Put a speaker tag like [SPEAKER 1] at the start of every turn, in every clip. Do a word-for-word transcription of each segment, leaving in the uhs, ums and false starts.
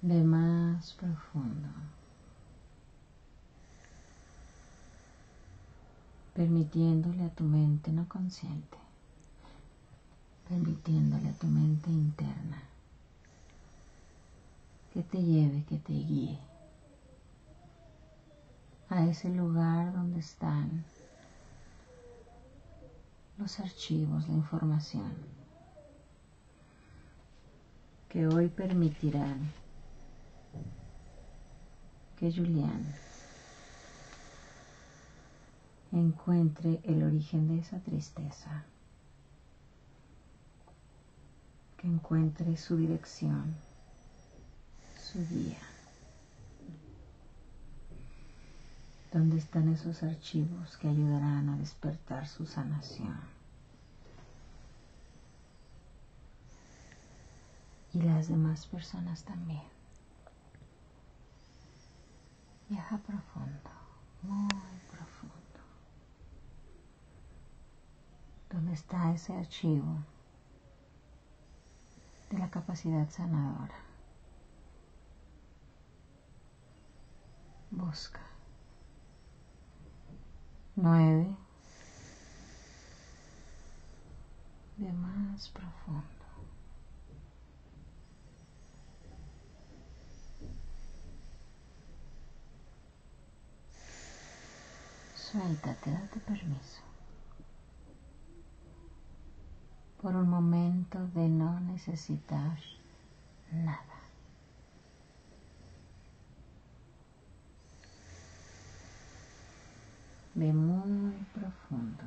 [SPEAKER 1] Ve más profundo, permitiéndole a tu mente no consciente, permitiéndole a tu mente interna que te lleve, que te guíe a ese lugar donde están los archivos, la información que hoy permitirán que Julián encuentre el origen de esa tristeza, que encuentre su dirección, su guía. ¿Dónde están esos archivos que ayudarán a despertar su sanación? Y las demás personas también. Viaja profundo, muy profundo. ¿Dónde está ese archivo de la capacidad sanadora? Busca. Nueve. De más profundo. Suéltate, date permiso. Por un momento de no necesitar nada. Ve muy profundo.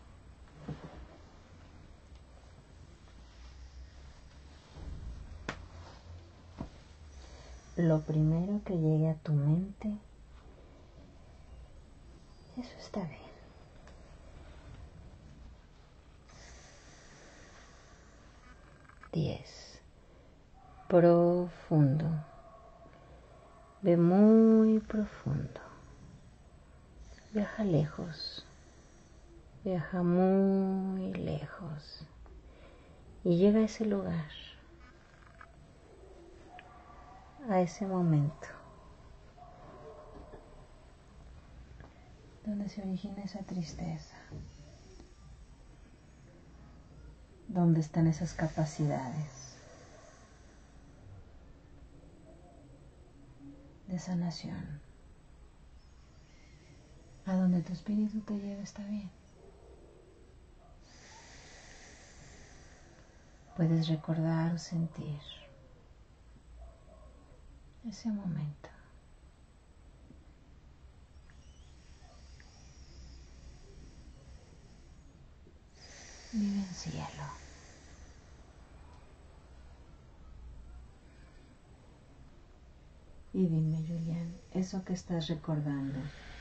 [SPEAKER 1] Lo primero que llegue a tu mente, eso está bien. Diez. Profundo. Ve muy profundo. Viaja lejos. Viaja muy lejos. Y llega a ese lugar. A ese momento. Donde se origina esa tristeza. Donde están esas capacidades de sanación. A donde tu espíritu te lleve está bien. Puedes recordar o sentir ese momento. Vive en cielo. Y dime, Julián, ¿eso que estás recordando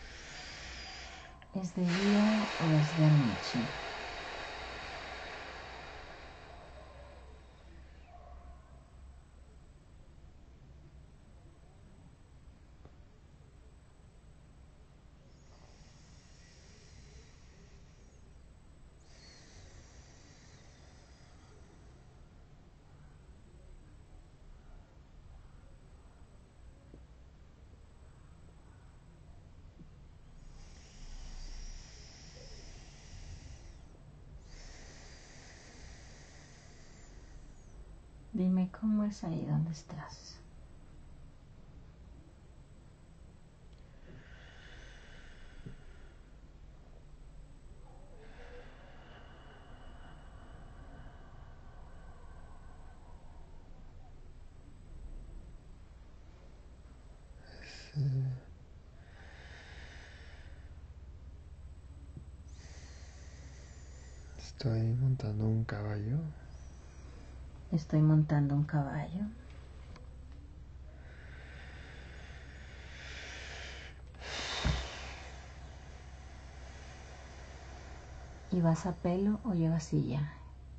[SPEAKER 1] es de día o es de noche? Dime cómo es ahí donde estás.
[SPEAKER 2] Estoy montando un caballo.
[SPEAKER 1] Estoy montando un caballo. ¿Y vas a pelo o llevas silla?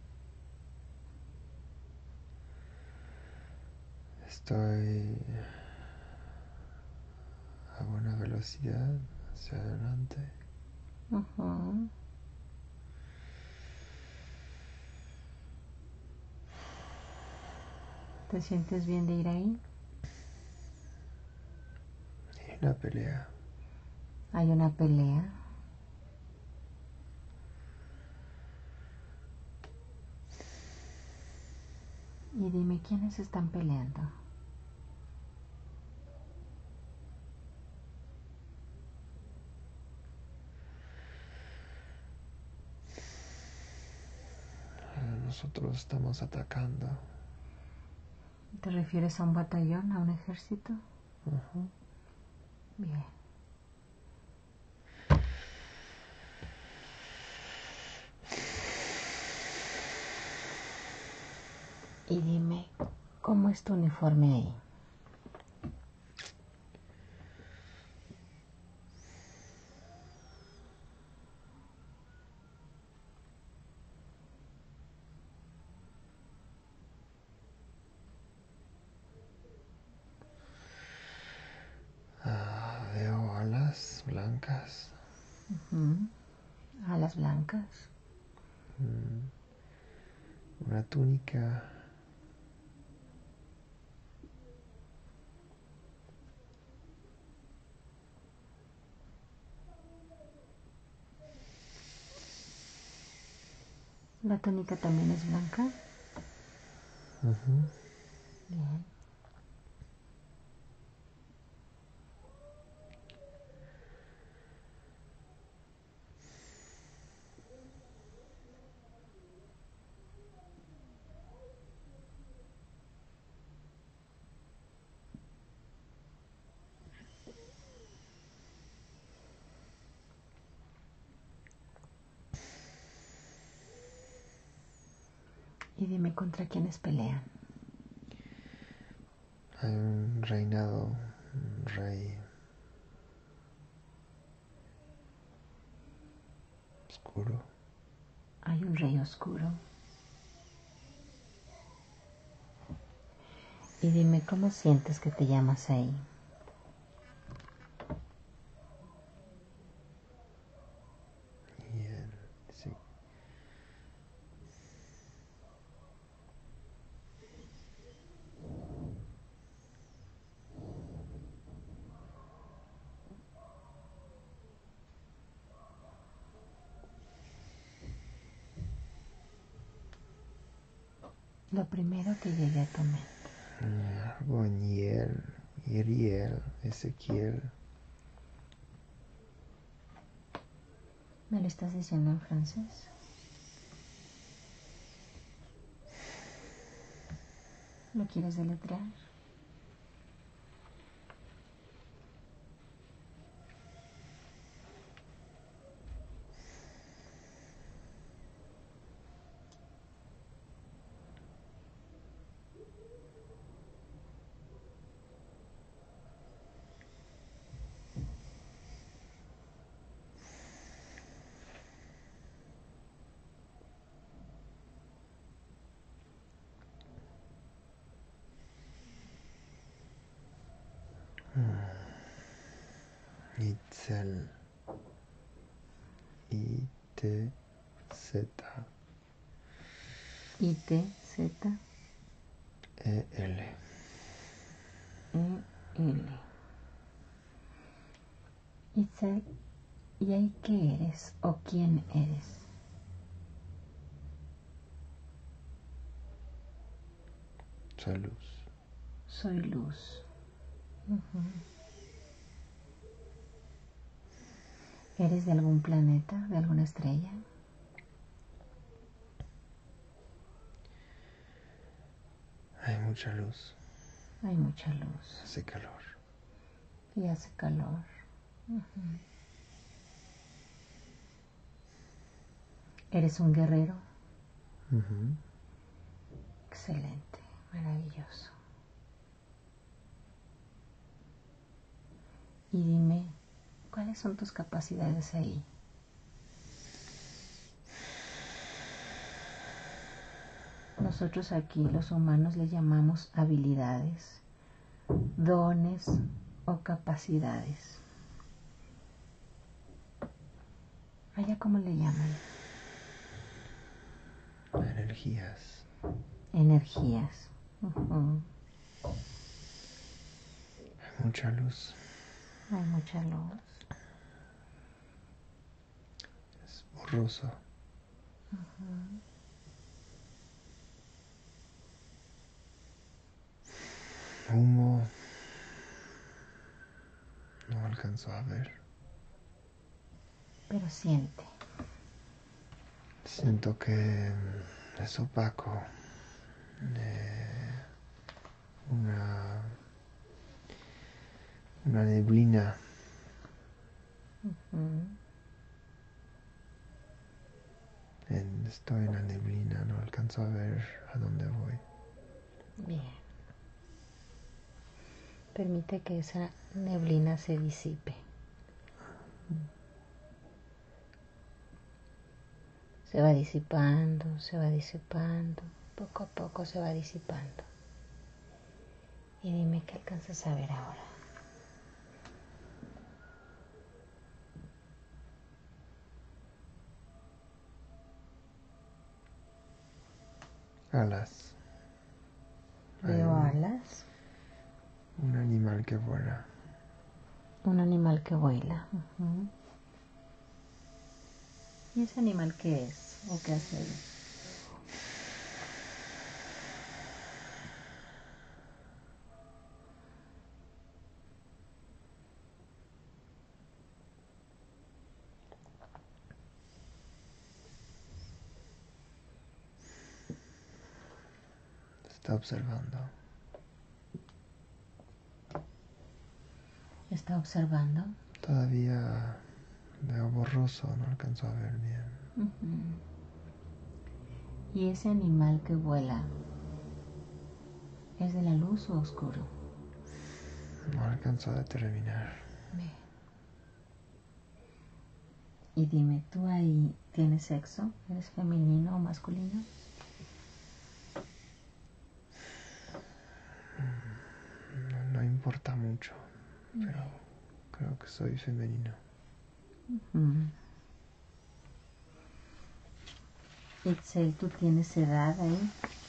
[SPEAKER 2] Estoy a buena velocidad hacia adelante.
[SPEAKER 1] Uh-huh. ¿Te sientes bien de ir ahí?
[SPEAKER 2] una pelea.
[SPEAKER 1] Hay una pelea. Y dime, ¿quiénes están peleando?
[SPEAKER 2] Nosotros estamos atacando.
[SPEAKER 1] ¿Te refieres a un batallón, a un ejército?
[SPEAKER 2] Uh-huh.
[SPEAKER 1] Bien. Y dime, ¿cómo es tu uniforme ahí?
[SPEAKER 2] Ah, veo alas blancas.
[SPEAKER 1] Uh-huh. Alas blancas.
[SPEAKER 2] Mm. Una túnica.
[SPEAKER 1] ¿La túnica también es blanca?
[SPEAKER 2] Uh-huh.
[SPEAKER 1] Bien. Y dime, ¿contra quiénes pelean?
[SPEAKER 2] Hay un reinado, un rey oscuro.
[SPEAKER 1] Hay un rey oscuro. Y dime, ¿cómo sientes que te llamas ahí?
[SPEAKER 2] Bien, sí.
[SPEAKER 1] Lo primero que llegue a tu mente.
[SPEAKER 2] Goniel, Iriel, Ezequiel.
[SPEAKER 1] ¿Me lo estás diciendo en francés? ¿Lo quieres deletrear?
[SPEAKER 2] Itzel. I T Z
[SPEAKER 1] I T Z
[SPEAKER 2] E L.
[SPEAKER 1] E L. Itzel, ¿y ahí qué eres o quién eres?
[SPEAKER 2] Soy luz.
[SPEAKER 1] Soy luz. Uh-huh. ¿Eres de algún planeta, de alguna estrella?
[SPEAKER 2] Hay mucha luz.
[SPEAKER 1] Hay mucha luz.
[SPEAKER 2] Hace calor.
[SPEAKER 1] Y hace calor. Uh-huh. ¿Eres un guerrero?
[SPEAKER 2] Uh-huh.
[SPEAKER 1] Excelente, maravilloso. Y dime, ¿cuáles son tus capacidades ahí? Nosotros aquí, los humanos, le llamamos habilidades, dones o capacidades. ¿Allá cómo le llaman?
[SPEAKER 2] Energías.
[SPEAKER 1] Energías. Uh-huh.
[SPEAKER 2] Hay mucha luz.
[SPEAKER 1] Hay mucha luz.
[SPEAKER 2] Es borroso.
[SPEAKER 1] Uh-huh.
[SPEAKER 2] Humo. No alcanzo a ver.
[SPEAKER 1] Pero siente.
[SPEAKER 2] Siento que es opaco. Eh, una, una neblina.
[SPEAKER 1] Uh-huh.
[SPEAKER 2] En, estoy en la neblina, no alcanzo a ver a dónde voy.
[SPEAKER 1] Bien. Permite que esa neblina se disipe. Se va disipando, se va disipando, poco a poco se va disipando. Y dime qué alcanzas a ver ahora.
[SPEAKER 2] Alas.
[SPEAKER 1] Veo
[SPEAKER 2] un,
[SPEAKER 1] alas.
[SPEAKER 2] Un animal que vuela.
[SPEAKER 1] Un animal que vuela. Uh-huh. ¿Y ese animal qué es? ¿O qué hace él?
[SPEAKER 2] Está observando.
[SPEAKER 1] Está observando.
[SPEAKER 2] Todavía veo borroso, no alcanzo a ver bien.
[SPEAKER 1] Uh-huh. ¿Y ese animal que vuela es de la luz o oscuro?
[SPEAKER 2] No alcanzo a determinar.
[SPEAKER 1] Bien. Y dime, ¿tú ahí tienes sexo? ¿Eres femenino o masculino?
[SPEAKER 2] No, no importa mucho, pero creo que soy femenino.
[SPEAKER 1] Uh-huh. Itzel, ¿tú tienes edad ahí?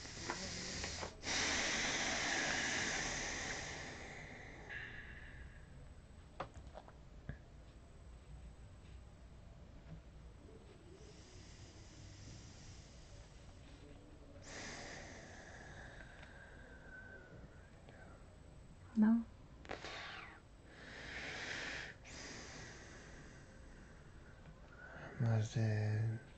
[SPEAKER 1] ¿No?
[SPEAKER 2] Más de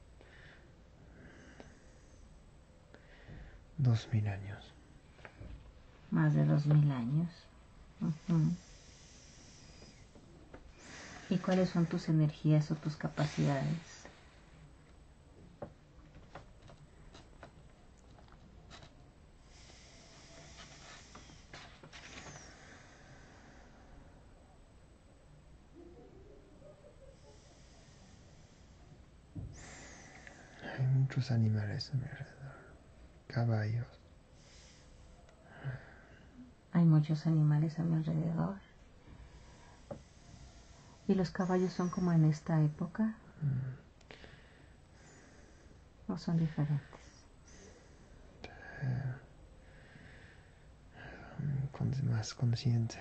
[SPEAKER 2] dos mil años.
[SPEAKER 1] Más de dos mil años. Uh-huh. ¿Y cuáles son tus energías o tus capacidades?
[SPEAKER 2] Hay muchos animales a mi alrededor. Caballos.
[SPEAKER 1] Hay muchos animales a mi alrededor. ¿Y los caballos son como en esta época?
[SPEAKER 2] Mm.
[SPEAKER 1] ¿O son diferentes?
[SPEAKER 2] Eh, con, más consciente.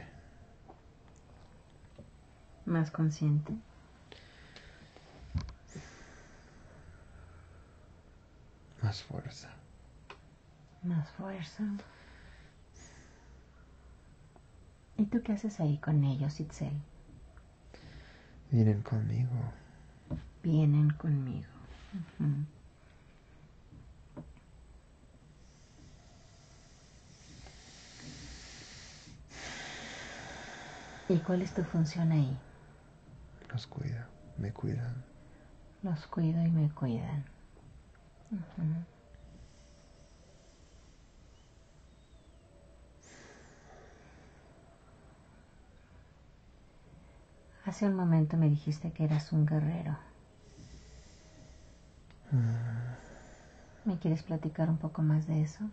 [SPEAKER 1] ¿Más consciente?
[SPEAKER 2] Más fuerza.
[SPEAKER 1] Más fuerza. ¿Y tú qué haces ahí con ellos, Itzel?
[SPEAKER 2] Vienen conmigo.
[SPEAKER 1] Vienen conmigo. Uh-huh. ¿Y cuál es tu función ahí?
[SPEAKER 2] Los cuida, me cuidan.
[SPEAKER 1] Los cuido y me cuidan. Uh-huh. Hace un momento me dijiste que eras un guerrero.
[SPEAKER 2] Mm.
[SPEAKER 1] ¿Me quieres platicar un poco más de eso?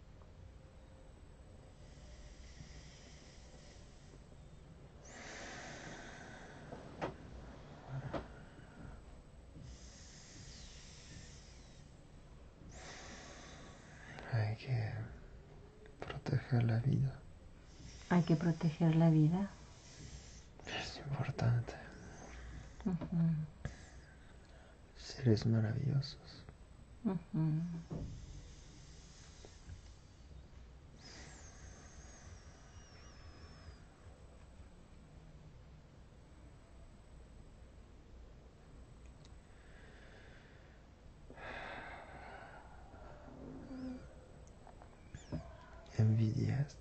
[SPEAKER 2] Hay que proteger la vida.
[SPEAKER 1] Hay que proteger la vida.
[SPEAKER 2] Es importante.
[SPEAKER 1] Uh-huh.
[SPEAKER 2] Seres maravillosos.
[SPEAKER 1] Uh-huh.
[SPEAKER 2] Envidias.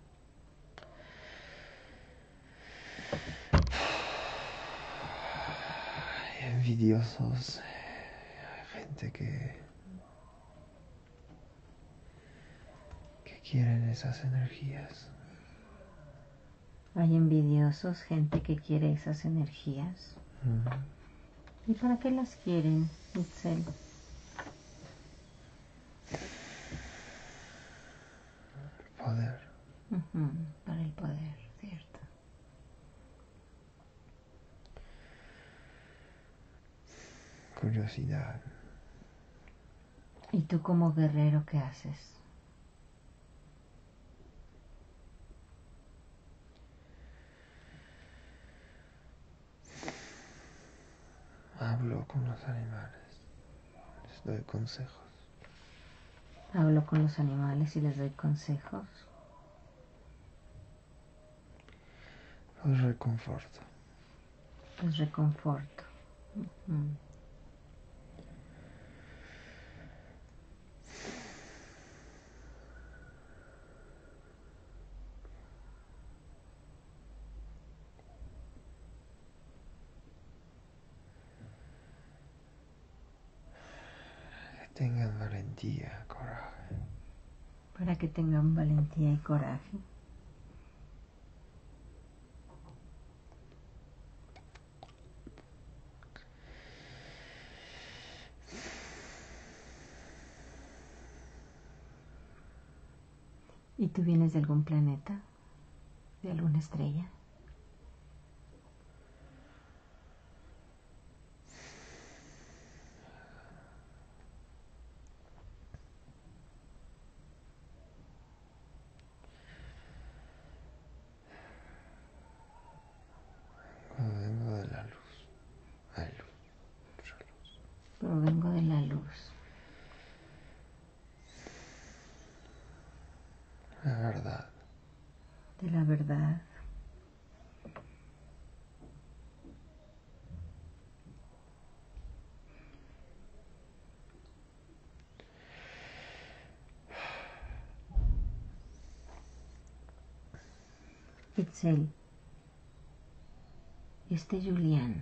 [SPEAKER 2] Envidiosos. Gente que que quieren esas energías.
[SPEAKER 1] Hay envidiosos, gente que quiere esas energías.
[SPEAKER 2] Uh-huh.
[SPEAKER 1] ¿Y para qué las quieren, Itzel?
[SPEAKER 2] Poder.
[SPEAKER 1] Uh-huh. Para el poder, cierto.
[SPEAKER 2] Curiosidad.
[SPEAKER 1] ¿Y tú como guerrero qué haces?
[SPEAKER 2] Hablo con los animales. Les doy consejos.
[SPEAKER 1] Hablo con los animales y les doy consejos.
[SPEAKER 2] Los reconforto.
[SPEAKER 1] Los reconforto. Uh-huh.
[SPEAKER 2] Que tengan valentía, coraje.
[SPEAKER 1] Para que tengan valentía y coraje. ¿Y tú vienes de algún planeta? ¿De alguna estrella?
[SPEAKER 2] Vengo de la luz. Hay luz. Mucha luz.
[SPEAKER 1] Provengo de la luz.
[SPEAKER 2] La verdad.
[SPEAKER 1] De la verdad. Itzel, este Julián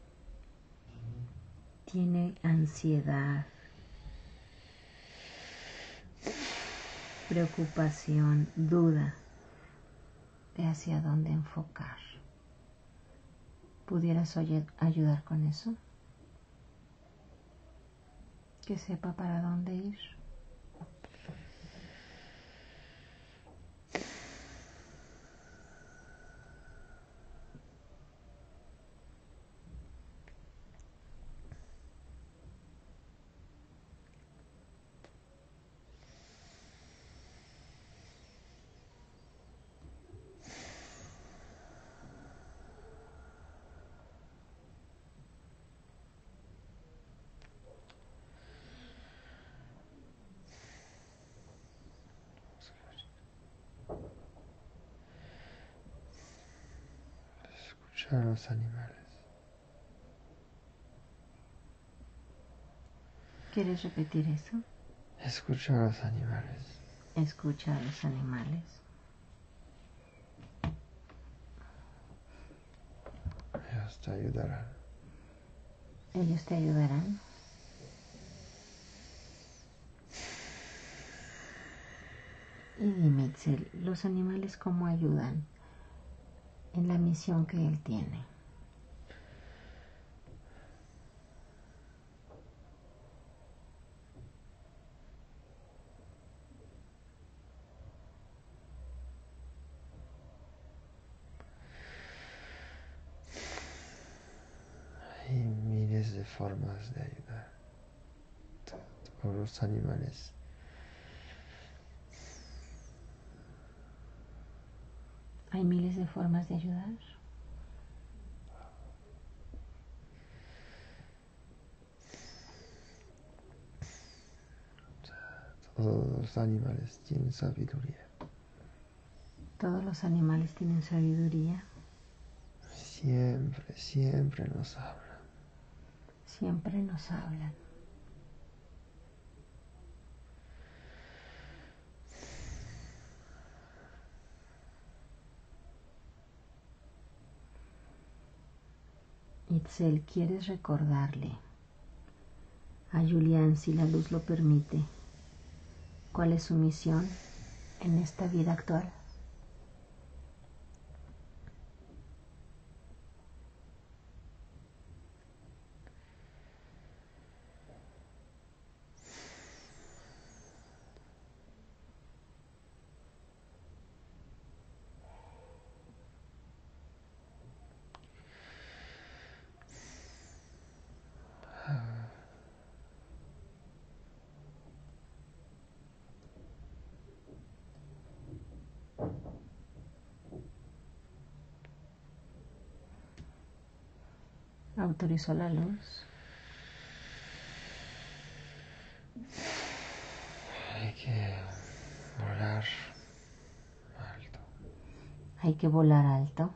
[SPEAKER 1] tiene ansiedad, preocupación, duda de hacia dónde enfocar. ¿Pudieras oye, ayudar con eso? Que sepa para dónde ir.
[SPEAKER 2] Escuchar a los animales.
[SPEAKER 1] ¿Quieres repetir eso?
[SPEAKER 2] Escuchar a los animales.
[SPEAKER 1] Escucha a los animales.
[SPEAKER 2] Ellos te ayudarán.
[SPEAKER 1] Ellos te ayudarán. Y dime, Itzel, ¿los animales cómo ayudan en la misión que él tiene?
[SPEAKER 2] Hay miles de formas de ayudar. Todos los animales.
[SPEAKER 1] ¿Hay miles de formas de ayudar?
[SPEAKER 2] Todos los animales tienen sabiduría.
[SPEAKER 1] Todos los animales tienen sabiduría.
[SPEAKER 2] Siempre, siempre nos hablan.
[SPEAKER 1] Siempre nos hablan. Itzel, ¿quieres recordarle a Julián, si la luz lo permite, cuál es su misión en esta vida actual? Autorizó la luz.
[SPEAKER 2] Hay que volar alto.
[SPEAKER 1] Hay que volar alto.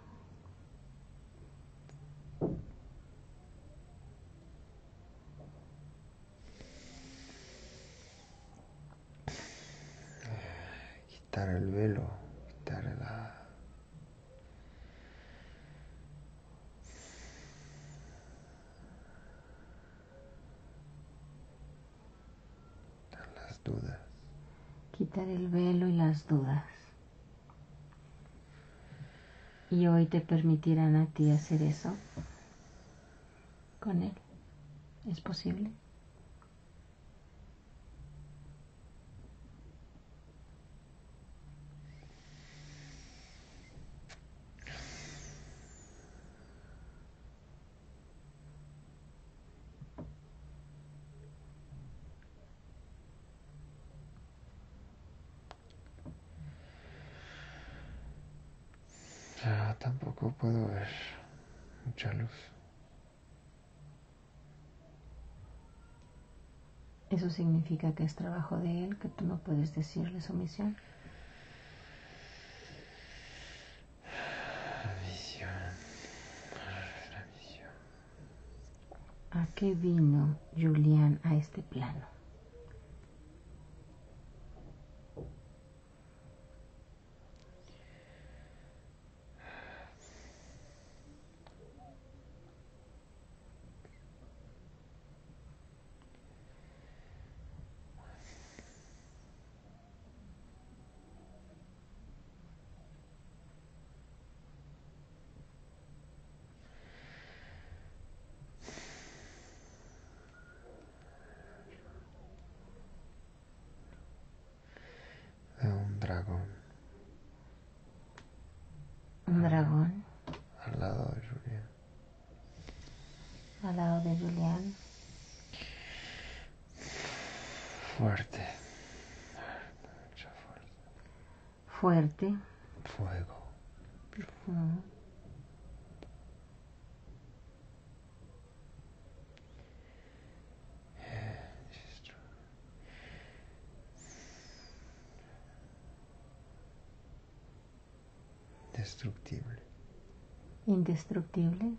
[SPEAKER 2] Quitar el velo, quitar la... las dudas.
[SPEAKER 1] Quitar el velo y las dudas. Y hoy te permitirán a ti hacer eso con él. ¿Es posible?
[SPEAKER 2] Pero tampoco puedo ver mucha luz.
[SPEAKER 1] Eso significa que es trabajo de él, que tú no puedes decirle su misión.
[SPEAKER 2] La misión. La misión.
[SPEAKER 1] ¿A qué vino Julián a este plano?
[SPEAKER 2] De un dragón.
[SPEAKER 1] Un dragón
[SPEAKER 2] Al lado de Julián.
[SPEAKER 1] al lado de Julián.
[SPEAKER 2] Fuerte. Mucha fuerza.
[SPEAKER 1] Fuerte.
[SPEAKER 2] Fuego.
[SPEAKER 1] Mm.
[SPEAKER 2] Destructible.
[SPEAKER 1] Indestructible.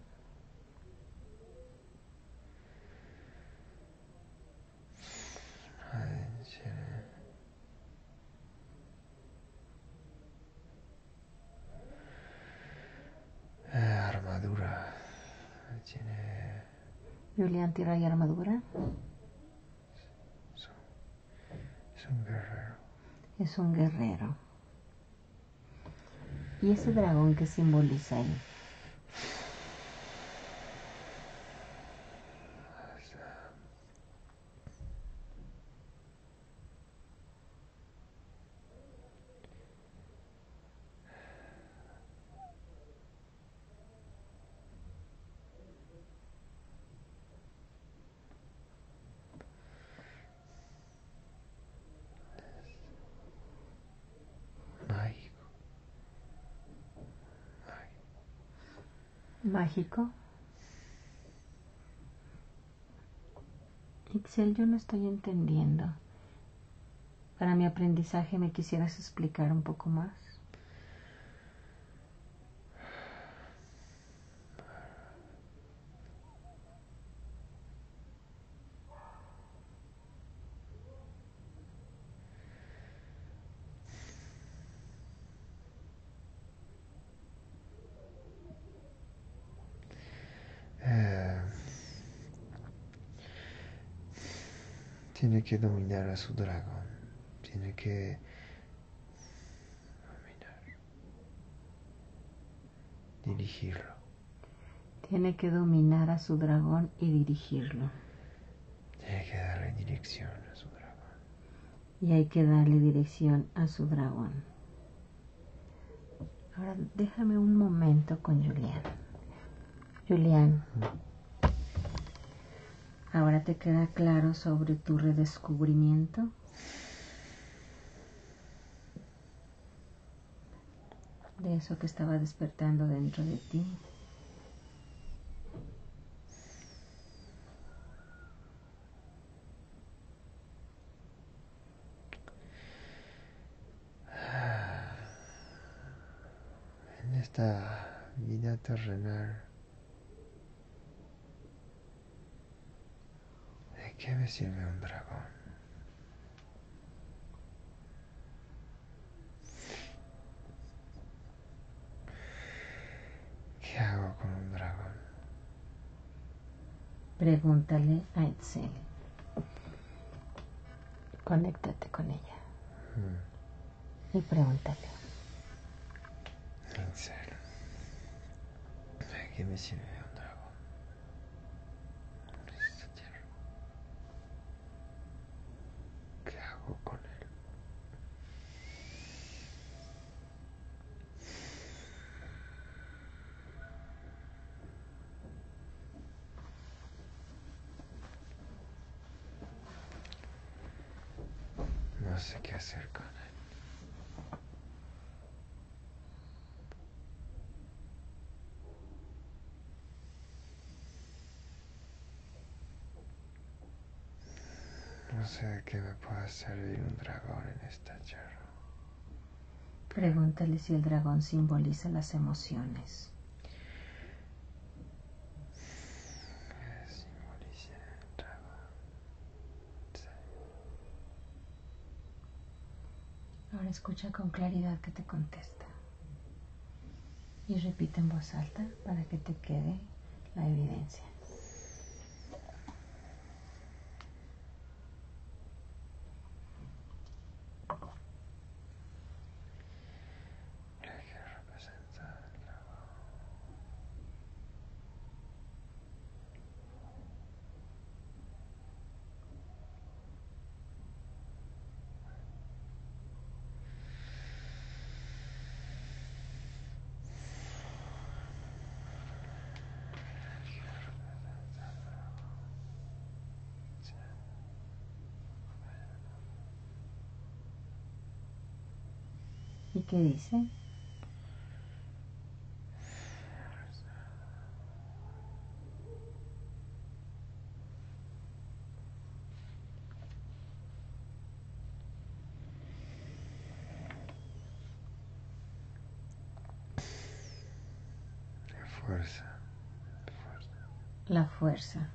[SPEAKER 2] Eh, armadura. Tiene...
[SPEAKER 1] Julián, tierra y armadura.
[SPEAKER 2] Es un, es un guerrero.
[SPEAKER 1] Es un guerrero. ¿Y ese dragón qué simboliza ahí?
[SPEAKER 2] Mágico.
[SPEAKER 1] Mágico. Ixel, yo no estoy entendiendo. Para mi aprendizaje, ¿me quisieras explicar un poco más?
[SPEAKER 2] Eh, tiene que dominar a su dragón. Tiene que dominar, dirigirlo.
[SPEAKER 1] Tiene que dominar a su dragón y dirigirlo.
[SPEAKER 2] Tiene que darle dirección a su dragón.
[SPEAKER 1] Y hay que darle dirección a su dragón. Ahora déjame un momento con Julián. Julián, ¿ahora te queda claro sobre tu redescubrimiento? De eso que estaba despertando dentro de ti.
[SPEAKER 2] En esta vida terrenal, ¿de qué me sirve un dragón? ¿Qué hago con un dragón?
[SPEAKER 1] Pregúntale a Itzel. Conéctate con ella.
[SPEAKER 2] Mm.
[SPEAKER 1] Y pregúntale.
[SPEAKER 2] Itzel, ¿de qué me sirve un dragón? En esta tierra. ¿Qué hago con él? No sé qué hacer con él. No sé de qué me pueda servir un dragón en esta tierra.
[SPEAKER 1] Pregúntale si el dragón simboliza las emociones.
[SPEAKER 2] ¿Qué simboliza el dragón? Sí.
[SPEAKER 1] Ahora escucha con claridad que te contesta. Y repite en voz alta para que te quede la evidencia.
[SPEAKER 2] ¿Qué representa el dragón?
[SPEAKER 1] ¿Y qué dice?
[SPEAKER 2] Fuerza, fuerza.
[SPEAKER 1] La fuerza.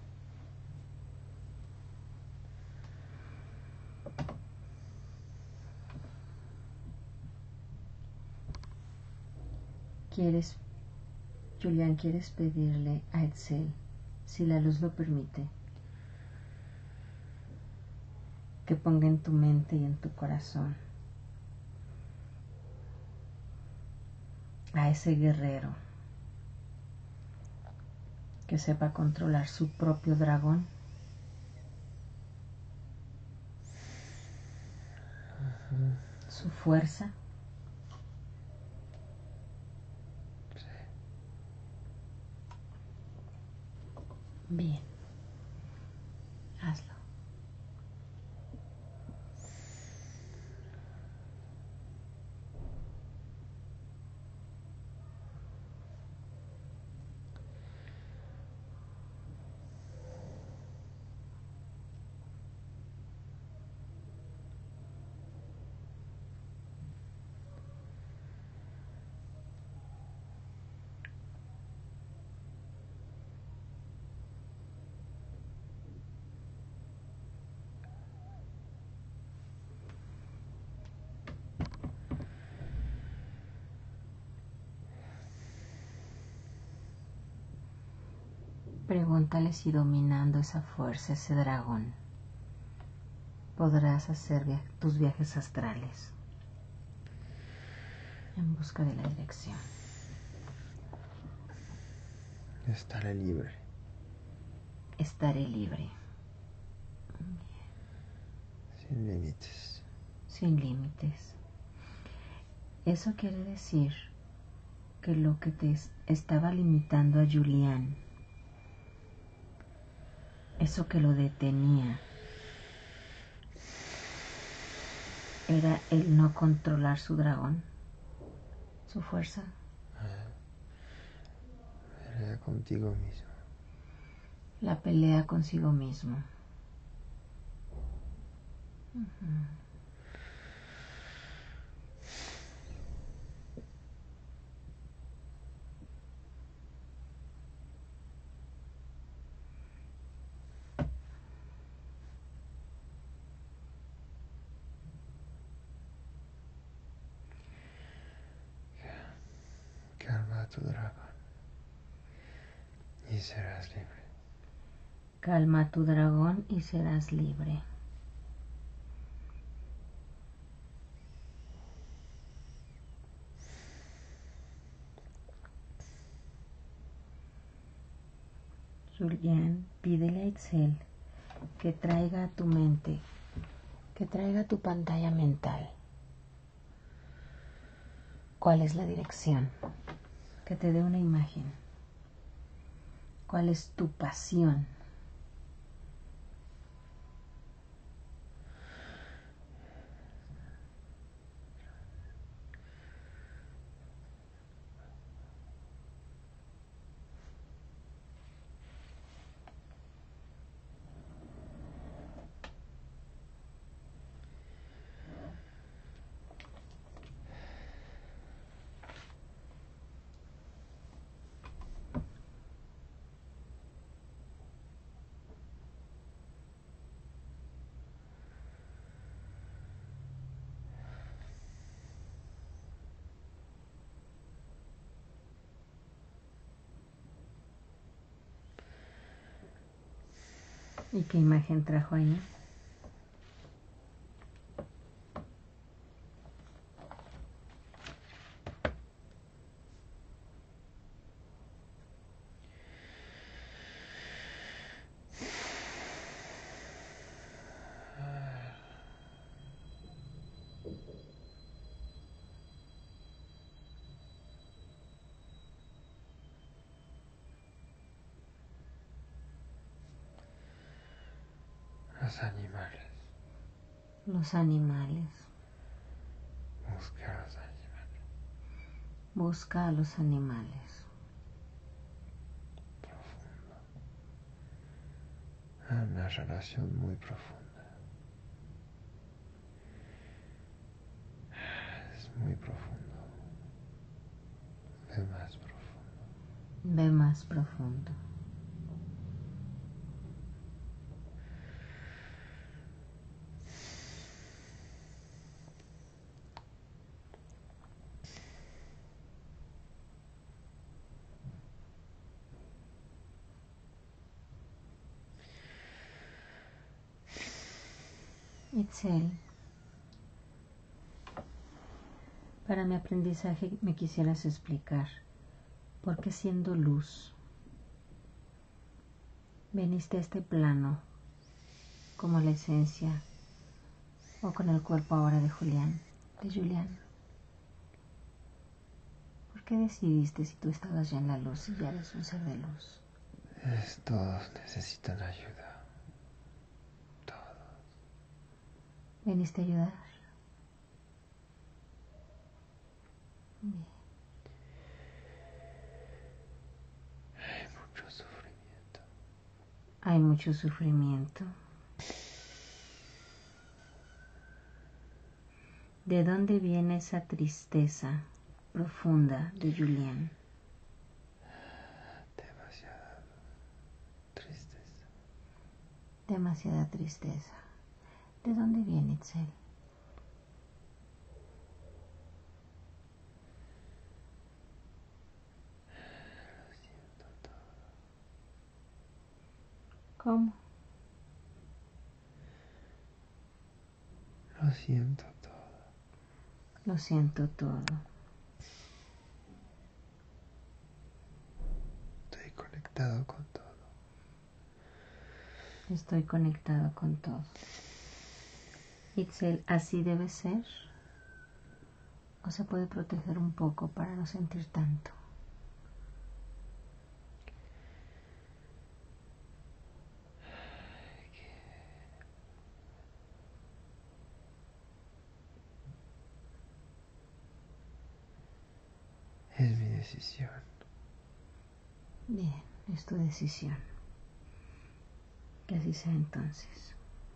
[SPEAKER 1] ¿Quieres, Julián, quieres pedirle a Itzel, si la luz lo permite, que ponga en tu mente y en tu corazón a ese guerrero que sepa controlar su propio dragón? Su fuerza. Bien, hazlo. Pregúntale si dominando esa fuerza, ese dragón, podrás hacer via- tus viajes astrales en busca de la dirección.
[SPEAKER 2] Estaré libre.
[SPEAKER 1] Estaré libre.
[SPEAKER 2] Sin límites.
[SPEAKER 1] Sin límites. Eso quiere decir que lo que te estaba limitando a Julián, eso que lo detenía, era el no controlar su dragón, su fuerza.
[SPEAKER 2] Pelea contigo mismo.
[SPEAKER 1] La pelea consigo mismo. Uh-huh.
[SPEAKER 2] Calma a tu dragón y serás libre.
[SPEAKER 1] Calma a tu dragón y serás libre. Julián, pídele a Itzel que traiga a tu mente, que traiga a tu pantalla mental cuál es la dirección, que te dé una imagen, cuál es tu pasión. ¿Y qué imagen trajo ahí?
[SPEAKER 2] Los animales.
[SPEAKER 1] Los animales.
[SPEAKER 2] Busca a los animales.
[SPEAKER 1] Busca a los animales.
[SPEAKER 2] Profundo. Una relación muy profunda. Es muy profundo. Ve más profundo.
[SPEAKER 1] Ve más profundo. Itzel, para mi aprendizaje me quisieras explicar por qué siendo luz veniste a este plano como la esencia o con el cuerpo ahora de Julián, de Julián. ¿Por qué decidiste si tú estabas ya en la luz y ya eres un ser de luz?
[SPEAKER 2] Es, todos necesitan ayuda. Todos.
[SPEAKER 1] ¿Veniste a ayudar? Bien.
[SPEAKER 2] Hay mucho sufrimiento.
[SPEAKER 1] Hay mucho sufrimiento. ¿De dónde viene esa tristeza profunda de Julián?
[SPEAKER 2] Demasiada tristeza.
[SPEAKER 1] Demasiada tristeza. ¿De dónde viene, Itzel?
[SPEAKER 2] Lo siento todo.
[SPEAKER 1] ¿Cómo?
[SPEAKER 2] Lo siento todo.
[SPEAKER 1] Lo siento todo.
[SPEAKER 2] Estoy conectado con todo.
[SPEAKER 1] Estoy conectado con todo. Itzel, ¿así debe ser? ¿O se puede proteger un poco para no sentir tanto?
[SPEAKER 2] Es mi decisión.
[SPEAKER 1] Bien, es tu decisión. Que así sea entonces.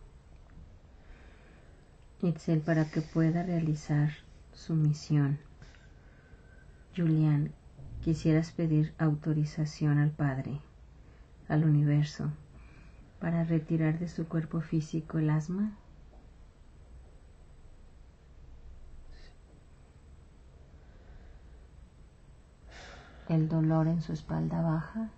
[SPEAKER 1] Itzel, para que pueda realizar su misión, Julián, ¿quisieras pedir autorización al Padre, al universo, para retirar de su cuerpo físico el asma? ¿El dolor en su espalda baja?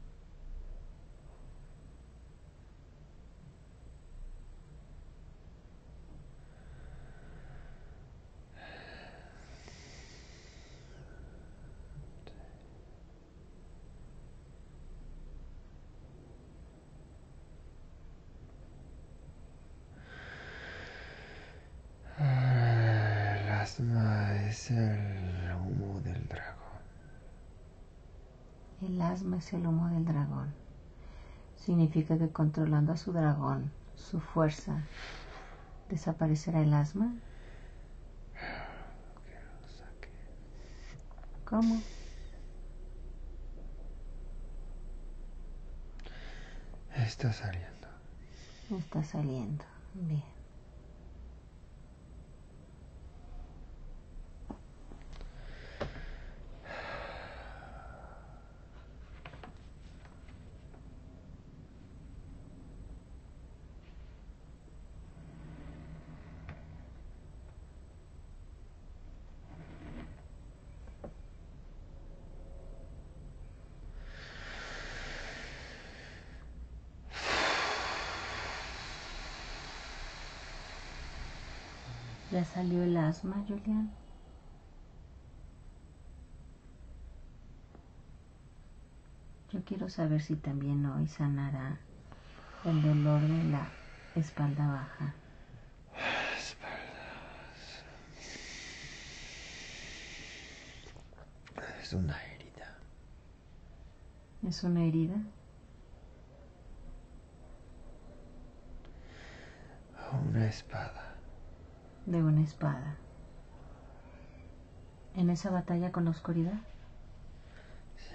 [SPEAKER 2] El asma es el humo del dragón.
[SPEAKER 1] El asma es el humo del dragón. Significa que controlando a su dragón, su fuerza, ¿desaparecerá el asma?
[SPEAKER 2] Que lo saque.
[SPEAKER 1] ¿Cómo?
[SPEAKER 2] Está saliendo.
[SPEAKER 1] Está saliendo. Bien. ¿Ya salió el asma, Julián? Yo quiero saber si también hoy sanará el dolor de la espalda baja.
[SPEAKER 2] Es una herida.
[SPEAKER 1] ¿Es una herida?
[SPEAKER 2] Una espada.
[SPEAKER 1] De una espada. ¿En esa batalla con la oscuridad?
[SPEAKER 2] Sí.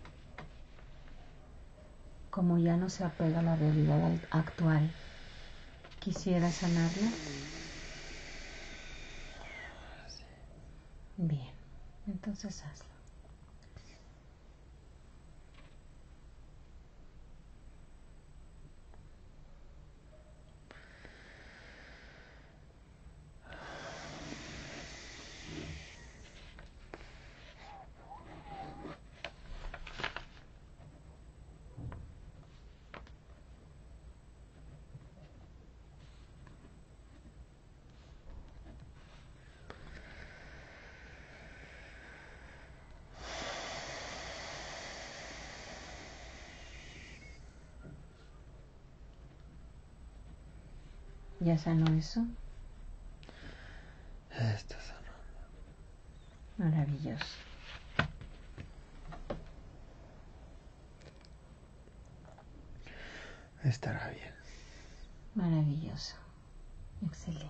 [SPEAKER 1] Como ya no se apega a la realidad actual, ¿quisiera sanarla?
[SPEAKER 2] Sí.
[SPEAKER 1] Bien, entonces hazlo. ¿Ya sanó eso?
[SPEAKER 2] Está sanando.
[SPEAKER 1] Maravilloso.
[SPEAKER 2] Estará bien.
[SPEAKER 1] Maravilloso. Excelente.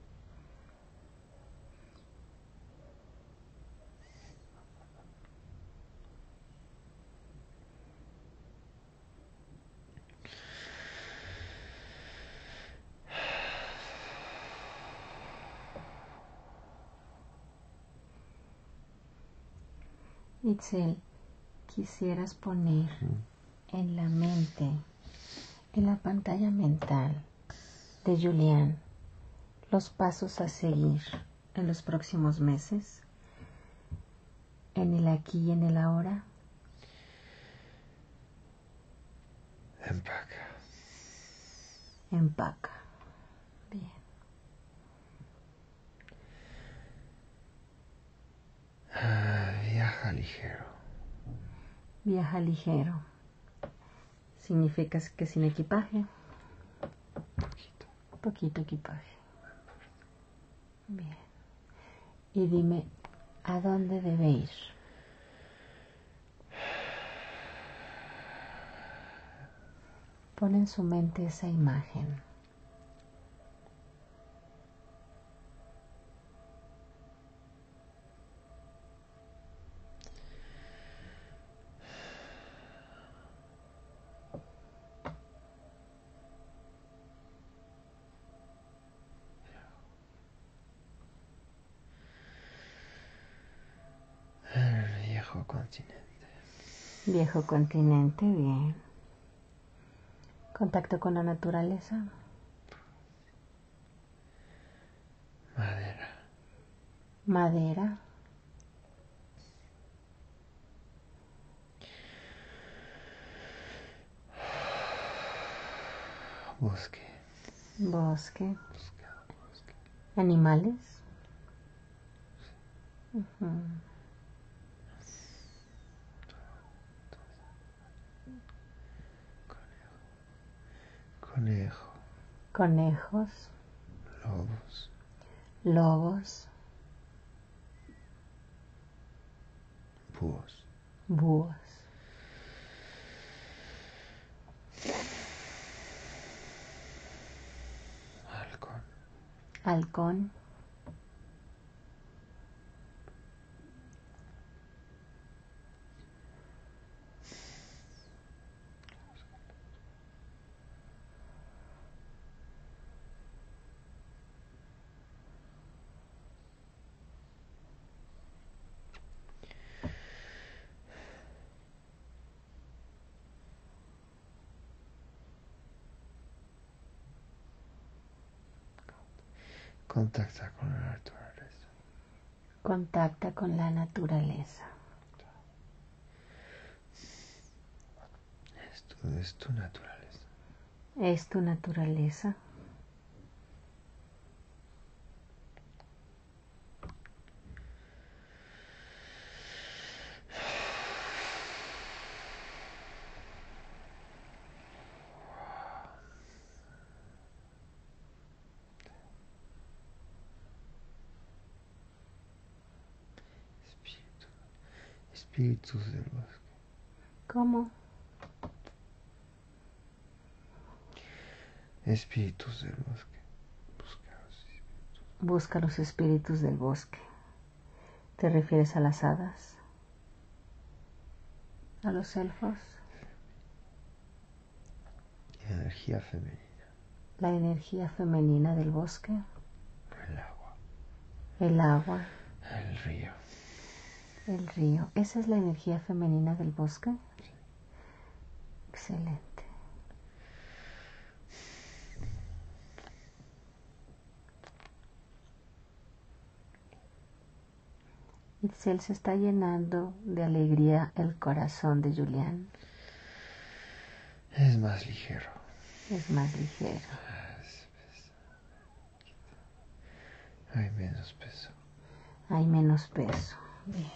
[SPEAKER 1] Itzel, quisieras poner en la mente, en la pantalla mental de Julián, los pasos a seguir en los próximos meses, en el aquí y en el ahora.
[SPEAKER 2] Empaca.
[SPEAKER 1] Empaca. Bien.
[SPEAKER 2] Ah, viaja ligero.
[SPEAKER 1] Viaja ligero. Significa que sin equipaje.
[SPEAKER 2] Poquito.
[SPEAKER 1] Poquito equipaje. Bien. Y dime, ¿a dónde debe ir? Pon en su mente esa imagen.
[SPEAKER 2] El viejo continente.
[SPEAKER 1] Viejo continente, bien. Contacto con la naturaleza.
[SPEAKER 2] Madera.
[SPEAKER 1] Madera.
[SPEAKER 2] Bosque.
[SPEAKER 1] Bosque.
[SPEAKER 2] Bosque. Bosque.
[SPEAKER 1] Animales. Uh-huh.
[SPEAKER 2] Conejo.
[SPEAKER 1] Conejos.
[SPEAKER 2] Lobos.
[SPEAKER 1] Lobos.
[SPEAKER 2] Búhos.
[SPEAKER 1] Búhos.
[SPEAKER 2] Halcón.
[SPEAKER 1] Halcón.
[SPEAKER 2] Contacta con la naturaleza.
[SPEAKER 1] Contacta con la naturaleza.
[SPEAKER 2] Esto es tu naturaleza.
[SPEAKER 1] Es tu naturaleza.
[SPEAKER 2] Espíritu. Espíritus del bosque.
[SPEAKER 1] ¿Cómo?
[SPEAKER 2] Espíritus del bosque. Busca los espíritus.
[SPEAKER 1] Busca los espíritus del bosque. ¿Te refieres a las hadas? ¿A los elfos?
[SPEAKER 2] Energía femenina.
[SPEAKER 1] La energía femenina del bosque.
[SPEAKER 2] El agua.
[SPEAKER 1] El agua.
[SPEAKER 2] El río.
[SPEAKER 1] El río. ¿Esa es la energía femenina del bosque?
[SPEAKER 2] Sí.
[SPEAKER 1] Excelente. Itzel, se está llenando de alegría el corazón de Julián.
[SPEAKER 2] Es más ligero.
[SPEAKER 1] Es más ligero.
[SPEAKER 2] Es peso. Hay menos peso.
[SPEAKER 1] Hay menos peso. Bien.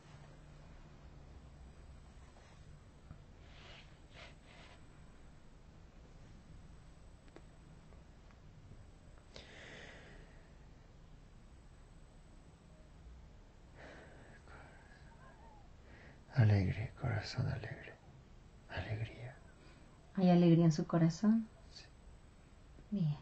[SPEAKER 2] Alegre, corazón alegre. Alegría.
[SPEAKER 1] ¿Hay alegría en su corazón?
[SPEAKER 2] Sí.
[SPEAKER 1] Bien.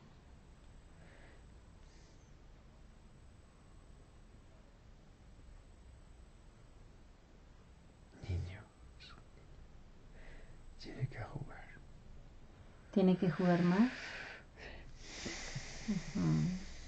[SPEAKER 2] Niño. Tiene que jugar.
[SPEAKER 1] ¿Tiene que jugar más?
[SPEAKER 2] Sí.
[SPEAKER 1] Uh-huh.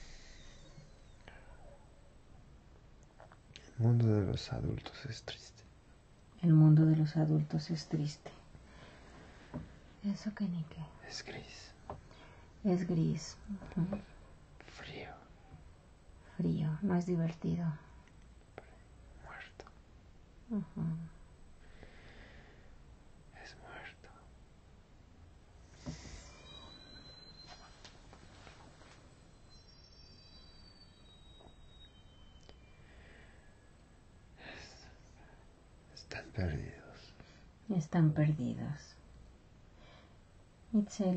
[SPEAKER 2] El mundo de los adultos es triste.
[SPEAKER 1] El mundo de los adultos es triste. ¿Eso qué ni qué?
[SPEAKER 2] Es gris.
[SPEAKER 1] Es gris. Uh-huh.
[SPEAKER 2] Frío.
[SPEAKER 1] Frío. No es divertido.
[SPEAKER 2] Muerto.
[SPEAKER 1] Uh-huh.
[SPEAKER 2] Es muerto. perdidos.
[SPEAKER 1] Están perdidos. Itzel,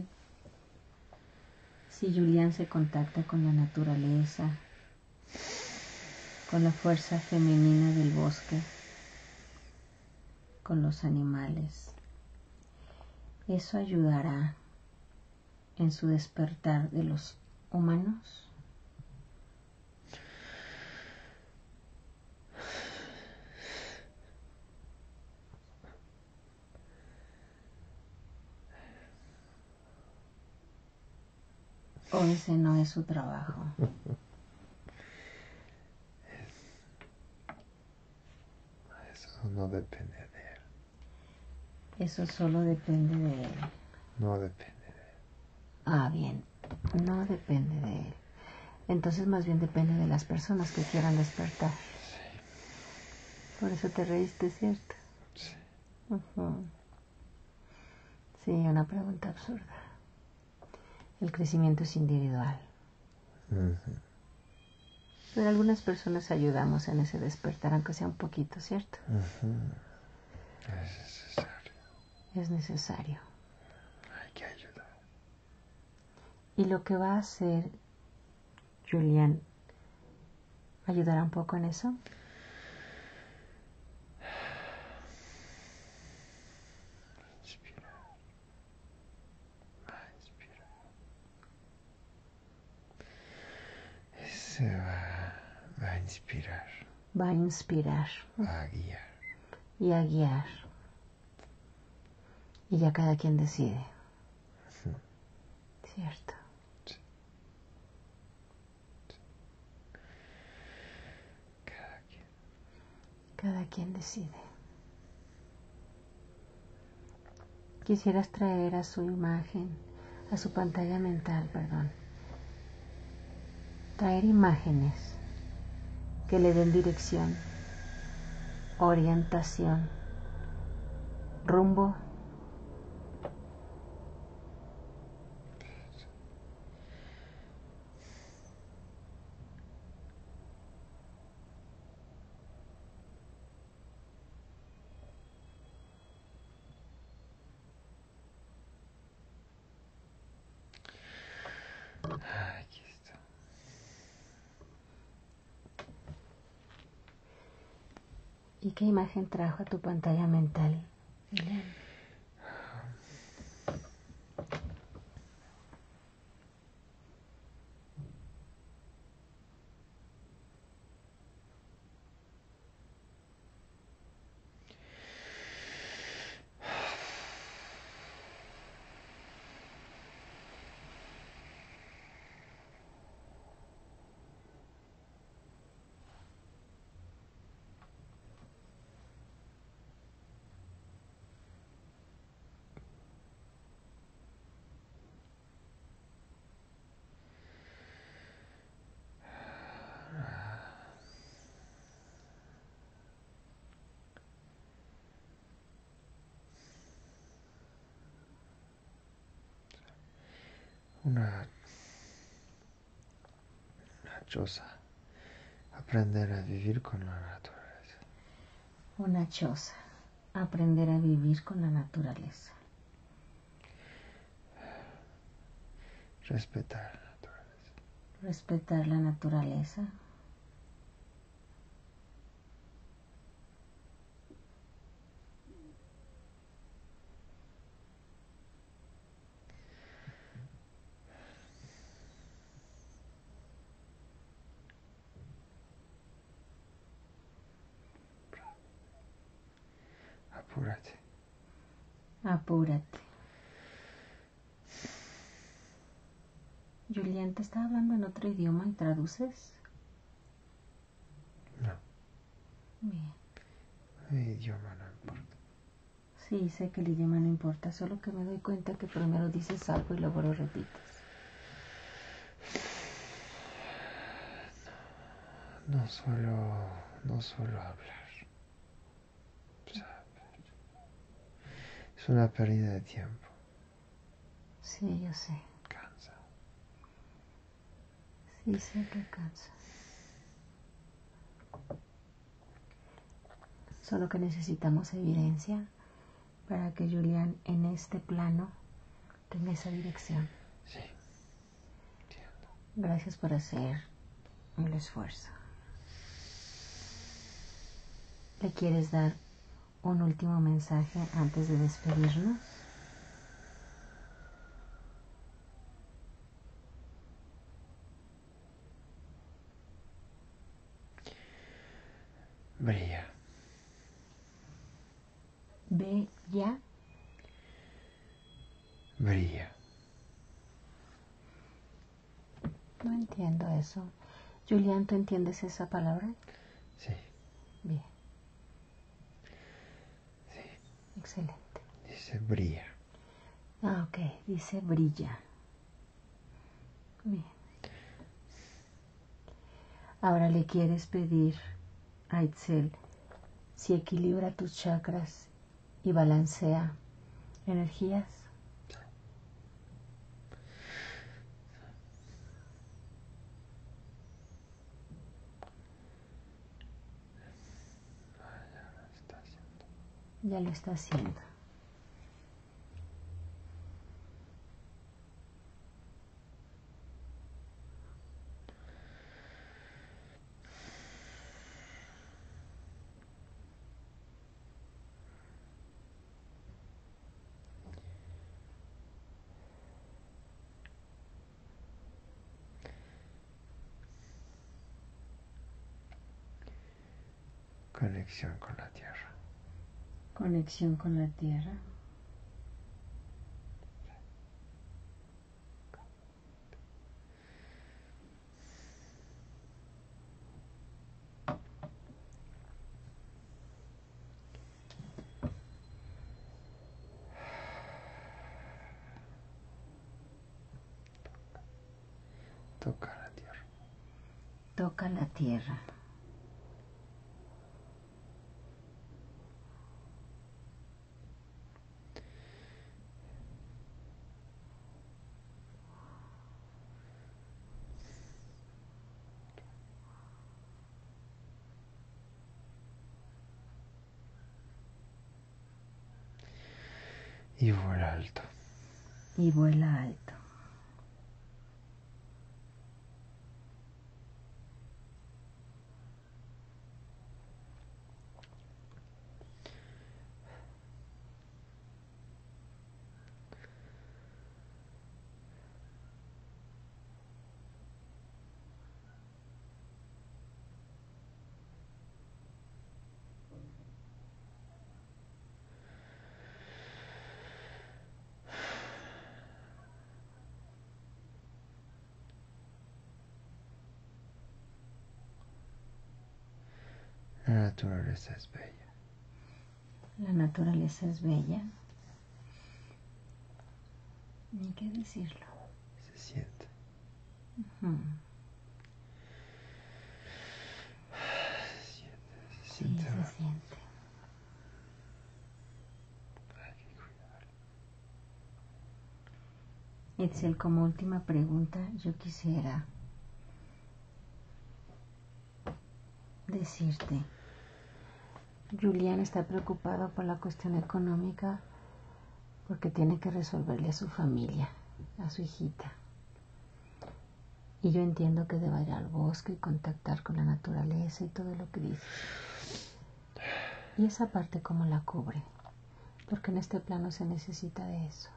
[SPEAKER 1] si Julián se contacta con la naturaleza, con la fuerza femenina del bosque, con los animales, ¿eso ayudará en su despertar de los humanos? ¿O ese no es su trabajo?
[SPEAKER 2] Eso no depende de él.
[SPEAKER 1] Eso solo depende de él.
[SPEAKER 2] No depende de él.
[SPEAKER 1] Ah, bien. No depende de él. Entonces más bien depende de las personas que quieran despertar.
[SPEAKER 2] Sí.
[SPEAKER 1] Por eso te reíste, ¿cierto?
[SPEAKER 2] Sí.
[SPEAKER 1] Uh-huh. Sí, una pregunta absurda. El crecimiento es individual.
[SPEAKER 2] Uh-huh.
[SPEAKER 1] Pero algunas personas ayudamos en ese despertar, aunque sea un poquito, ¿cierto?
[SPEAKER 2] Uh-huh. Es necesario.
[SPEAKER 1] Es necesario.
[SPEAKER 2] Hay que ayudar.
[SPEAKER 1] Y lo que va a hacer Julián, ¿ayudará un poco en eso?
[SPEAKER 2] Inspirar. Va a inspirar. Ese va, va a inspirar.
[SPEAKER 1] Va a inspirar.
[SPEAKER 2] Va a guiar.
[SPEAKER 1] Y a guiar. Y ya cada quien decide.
[SPEAKER 2] Uh-huh.
[SPEAKER 1] Cierto.
[SPEAKER 2] Sí. Sí. Cada quien.
[SPEAKER 1] Cada quien decide. Quisieras traer a su imagen, a su pantalla mental, perdón. Traer imágenes que le den dirección, orientación, rumbo.
[SPEAKER 2] Aquí está.
[SPEAKER 1] ¿Y qué imagen trajo a tu pantalla mental, Julián?
[SPEAKER 2] Una, una choza. Aprender a vivir con la naturaleza.
[SPEAKER 1] Una choza. Aprender a vivir con la naturaleza.
[SPEAKER 2] Respetar la naturaleza.
[SPEAKER 1] Respetar la naturaleza.
[SPEAKER 2] Apúrate.
[SPEAKER 1] Apúrate. Julián, ¿te está hablando en otro idioma y traduces?
[SPEAKER 2] No.
[SPEAKER 1] Bien.
[SPEAKER 2] El idioma no importa.
[SPEAKER 1] Sí, sé que el idioma no importa, solo que me doy cuenta que primero dices algo y luego lo repites.
[SPEAKER 2] No, no suelo, no suelo hablar. Es una pérdida de tiempo.
[SPEAKER 1] Sí, yo sé.
[SPEAKER 2] Cansa.
[SPEAKER 1] Sí, sé que cansa. Solo que necesitamos evidencia para que Julián en este plano tenga esa dirección.
[SPEAKER 2] Sí, entiendo.
[SPEAKER 1] Gracias por hacer el esfuerzo. ¿Le quieres dar un último mensaje antes de despedirnos?
[SPEAKER 2] Brilla.
[SPEAKER 1] Bella.
[SPEAKER 2] Brilla.
[SPEAKER 1] No entiendo eso. Julián, ¿tú entiendes esa palabra?
[SPEAKER 2] Sí.
[SPEAKER 1] Bien.
[SPEAKER 2] Sí.
[SPEAKER 1] Excelente.
[SPEAKER 2] Dice brilla.
[SPEAKER 1] Ah, ok. Dice brilla. Bien. Ahora le quieres pedir a Itzel si equilibra tus chakras y balancea energías. Ya lo está haciendo.
[SPEAKER 2] Conexión con la tierra.
[SPEAKER 1] Conexión con la tierra.
[SPEAKER 2] Toca la tierra.
[SPEAKER 1] Toca la tierra.
[SPEAKER 2] Y vuela alto.
[SPEAKER 1] Y vuela alto.
[SPEAKER 2] La naturaleza es bella.
[SPEAKER 1] La naturaleza es bella. Ni qué decirlo.
[SPEAKER 2] Se siente.
[SPEAKER 1] Uh-huh.
[SPEAKER 2] Se siente. Se
[SPEAKER 1] Sí,
[SPEAKER 2] siente.
[SPEAKER 1] se
[SPEAKER 2] Vamos.
[SPEAKER 1] siente.
[SPEAKER 2] Hay que cuidarlo.
[SPEAKER 1] Itzel, como última pregunta, yo quisiera decirte, Julián está preocupado por la cuestión económica porque tiene que resolverle a su familia, a su hijita. Y yo entiendo que deba ir al bosque y contactar con la naturaleza y todo lo que dices. Y esa parte, ¿cómo la cubre? Porque en este plano se necesita de eso.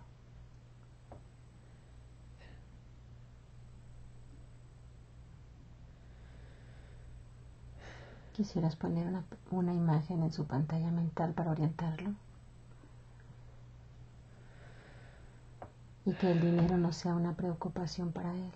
[SPEAKER 1] ¿Quisieras poner una, una imagen en su pantalla mental para orientarlo? Y que el dinero no sea una preocupación para él.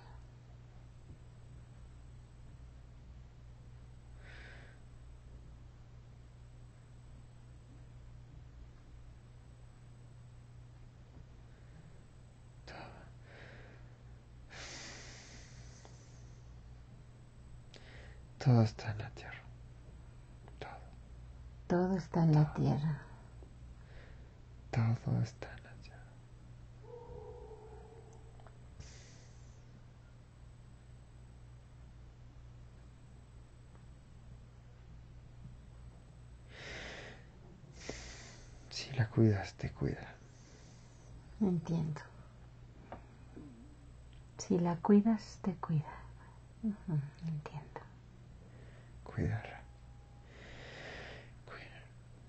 [SPEAKER 2] Todo está en la tierra. Todo.
[SPEAKER 1] Todo está en la tierra.
[SPEAKER 2] Todo está en la tierra. cuidas, te cuida.
[SPEAKER 1] Entiendo. Si la cuidas, te cuida. Uh-huh, entiendo.
[SPEAKER 2] Cuidarla. Cuídala.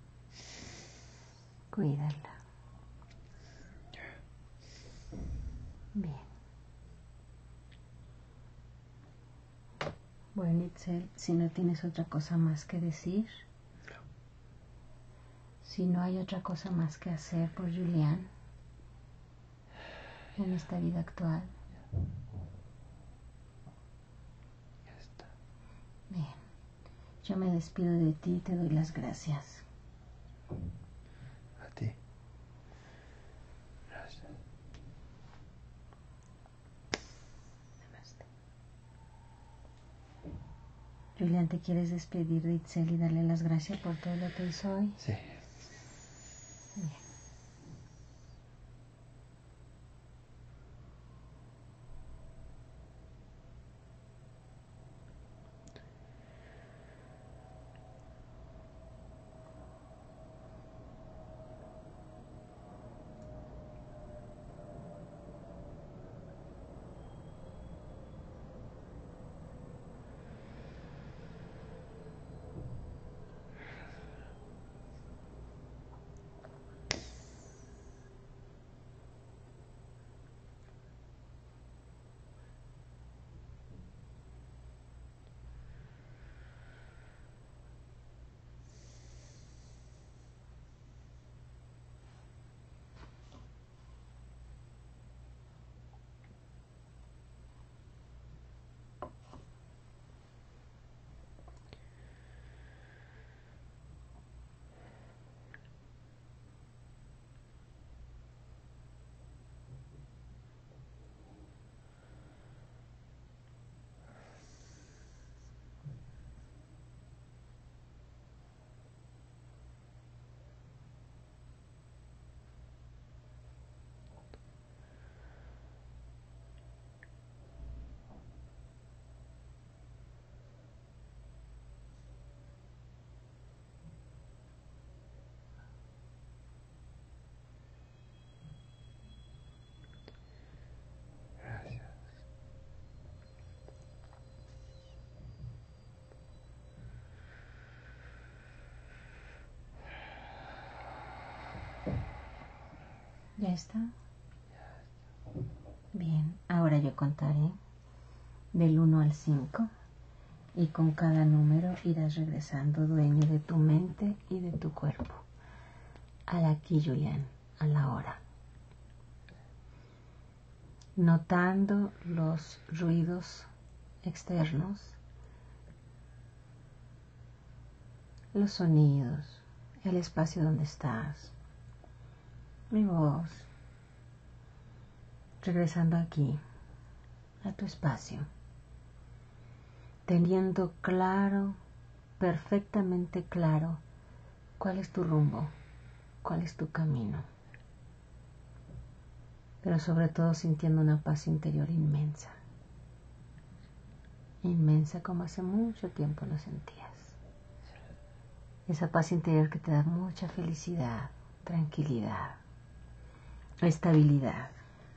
[SPEAKER 1] Cuídala. Bien. Bueno, Itzel, si no tienes otra cosa más que decir,
[SPEAKER 2] No.
[SPEAKER 1] Si no hay otra cosa más que hacer por Julián en esta vida actual.
[SPEAKER 2] Ya está.
[SPEAKER 1] Bien. Yo me despido de ti y te doy las gracias.
[SPEAKER 2] A ti. Gracias.
[SPEAKER 1] Namaste. Julián, ¿te quieres despedir de Itzel y darle las gracias por todo lo que hizo hoy?
[SPEAKER 2] Sí.
[SPEAKER 1] Bien.
[SPEAKER 2] Gracias.
[SPEAKER 1] ¿Ya está? Bien, ahora yo contaré del uno al cinco y con cada número irás regresando dueño de tu mente y de tu cuerpo. Al aquí, Julián, a la hora. Notando los ruidos externos, los sonidos, el espacio donde estás, mi voz, regresando aquí, a tu espacio, teniendo claro, perfectamente claro, cuál es tu rumbo, cuál es tu camino, pero sobre todo sintiendo una paz interior inmensa, inmensa como hace mucho tiempo lo sentías. Esa paz interior que te da mucha felicidad, tranquilidad, estabilidad.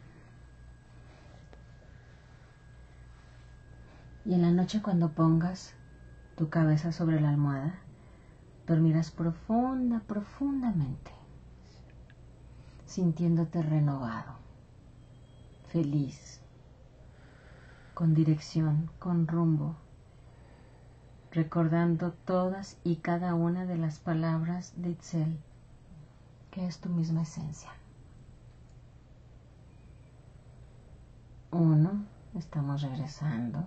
[SPEAKER 1] Y en la noche cuando pongas tu cabeza sobre la almohada, dormirás profunda, profundamente, sintiéndote renovado, feliz, con dirección, con rumbo, recordando todas y cada una de las palabras de Itzel, que es tu misma esencia. Uno, estamos regresando.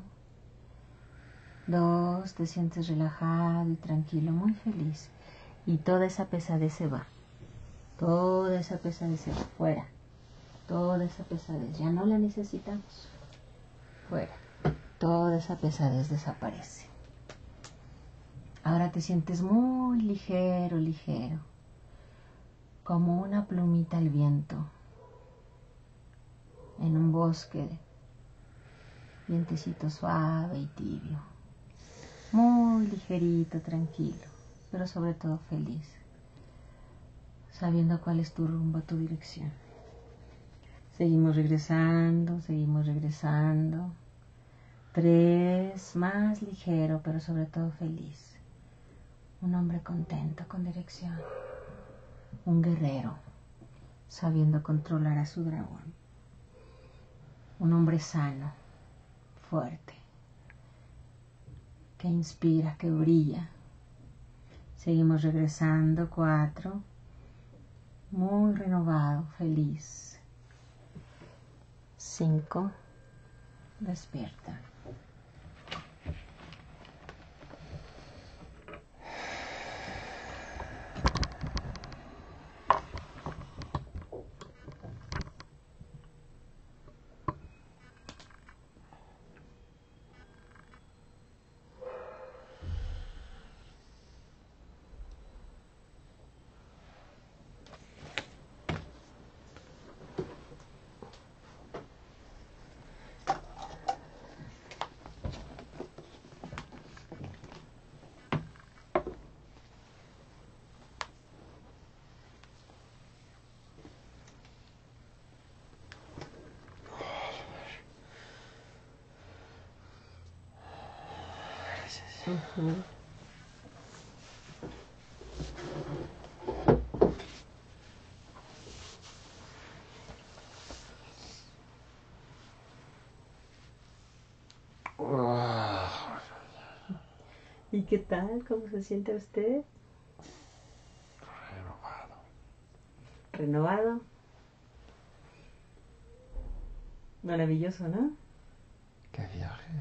[SPEAKER 1] Dos, te sientes relajado y tranquilo, muy feliz. Y toda esa pesadez se va. Toda esa pesadez se va fuera. Toda esa pesadez, ya no la necesitamos. Fuera. Toda esa pesadez desaparece. Ahora te sientes muy ligero, ligero. Como una plumita al viento. En un bosque. Vientecito suave y tibio. Muy ligerito, tranquilo. Pero sobre todo feliz. sabiendo cuál es tu rumbo, tu dirección. Seguimos regresando, seguimos regresando. Tres, más ligero, pero sobre todo feliz. Un hombre contento, con dirección. Un guerrero, sabiendo controlar a su dragón. Un hombre sano, fuerte, que inspira, que brilla. Seguimos regresando, cuatro. Muy renovado, feliz. Cinco. Despierta. Uh-huh. ¿Y qué tal? ¿Cómo se siente usted?
[SPEAKER 2] Renovado.
[SPEAKER 1] ¿Renovado? Maravilloso, ¿no?
[SPEAKER 2] Qué viaje.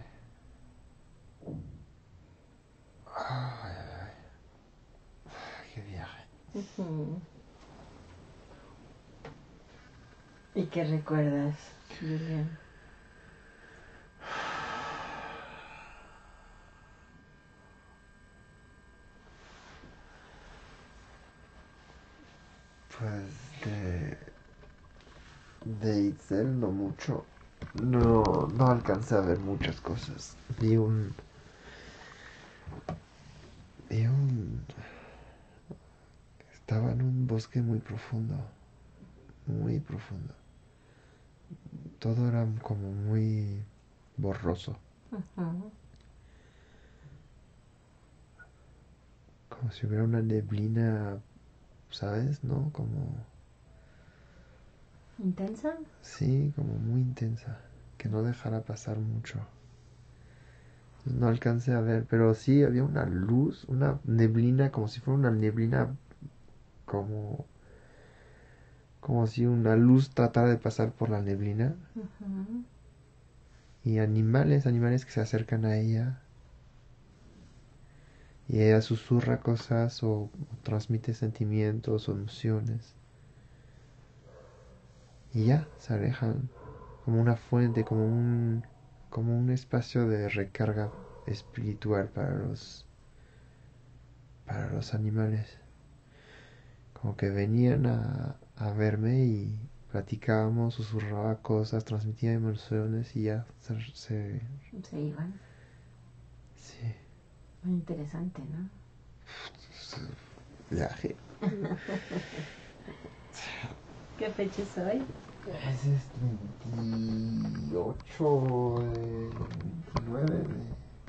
[SPEAKER 2] Ay, ay, ay. Qué viaje.
[SPEAKER 1] Uh-huh. ¿Y qué recuerdas, Julián?
[SPEAKER 2] Pues de... De Itzel no mucho. No, no alcancé a ver muchas cosas. Vi un... Vi un... Estaba en un bosque muy profundo. Muy profundo. Todo era como muy borroso.
[SPEAKER 1] Uh-huh.
[SPEAKER 2] Como si hubiera una neblina, ¿sabes? ¿No? Como...
[SPEAKER 1] ¿Intensa?
[SPEAKER 2] Sí, como muy intensa. Que no dejara pasar mucho. No alcancé a ver, pero sí había una luz, una neblina, como si fuera una neblina, como... Como si una luz tratara de pasar por la neblina.
[SPEAKER 1] Uh-huh.
[SPEAKER 2] Y animales, animales que se acercan a ella. Y ella susurra cosas o, o transmite sentimientos o emociones. Y ya, se alejan como una fuente, como un, como un espacio de recarga espiritual para los, para los animales. Como que venían a, a verme y platicábamos, susurraba cosas, transmitía emociones y ya se, se...
[SPEAKER 1] Se iban.
[SPEAKER 2] Sí.
[SPEAKER 1] Muy interesante, ¿no?
[SPEAKER 2] Viaje.
[SPEAKER 1] ¿Qué fecha es hoy?
[SPEAKER 2] Es este veintiocho de veintinueve de...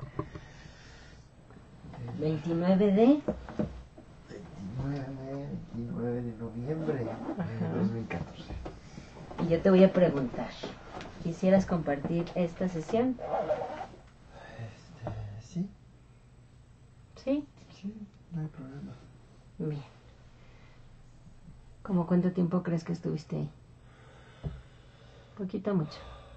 [SPEAKER 1] veintinueve de...
[SPEAKER 2] veintinueve, veintinueve de noviembre de dos mil catorce.
[SPEAKER 1] Y yo te voy a preguntar, ¿quisieras compartir esta sesión?
[SPEAKER 2] Este, sí.
[SPEAKER 1] ¿Sí?
[SPEAKER 2] Sí, no hay problema.
[SPEAKER 1] Bien. ¿Cómo cuánto tiempo crees que estuviste ahí? ¿Poquito o mucho?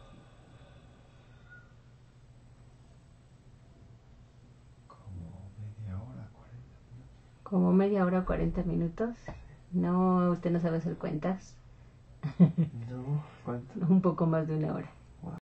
[SPEAKER 2] Como media hora, cuarenta minutos.
[SPEAKER 1] ¿Como media hora o cuarenta minutos? No, usted no sabe hacer cuentas.
[SPEAKER 2] No, ¿cuánto?
[SPEAKER 1] Un poco más de una hora.